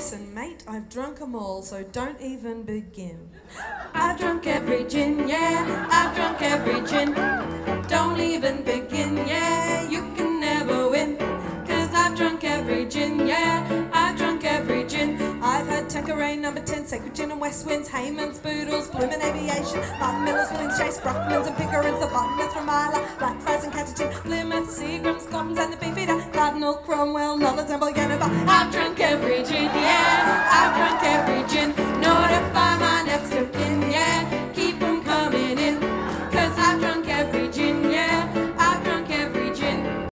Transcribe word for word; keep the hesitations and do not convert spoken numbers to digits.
listen, mate, I've drunk 'em all, so don't even begin. I've drunk every gin, yeah, I've drunk every gin. Don't even begin, yeah, you can never win. Cause I've drunk every gin, yeah, I've drunk every gin. I've had Cabaret number ten, Sacred Gin and West Winds, Hayman's, Boodles, Bloomin' Aviation, Martin Miller's, Wins, Chase, Brockman's and Pickering's, the Bottomless from Isla, Blackfriars and Catterton, Plymouth, Seagram's, Scottons and the Beefeater, Cardinal, Cromwell, Nolan, Temple, Yennefer. I've drunk every gin, yeah.